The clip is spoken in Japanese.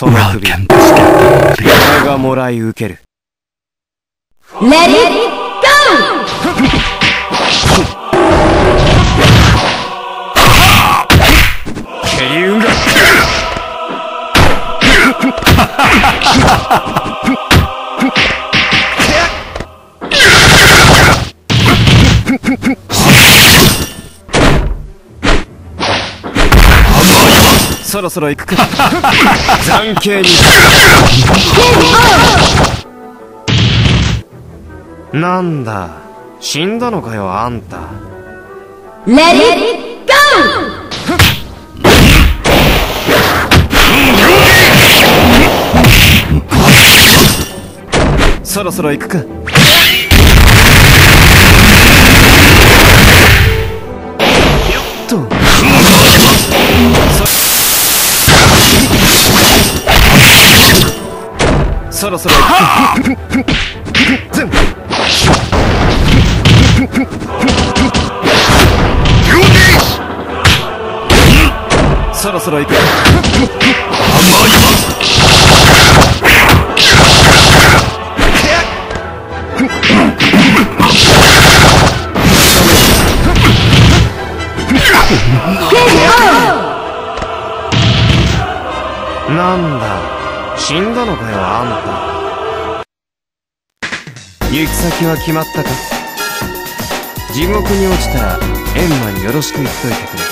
その首俺がもらい受ける。 Let it go! ケリウンがそろそろ行くか。残刑になんだ、死んだのかよあんた。 Let it go! そろそろ行くか。よっとそろそろ行くか。そろそろ行く。なんだ、死んだのかよあんた。行き先は決まったか。地獄に落ちたらエンマによろしく言っといてくれ。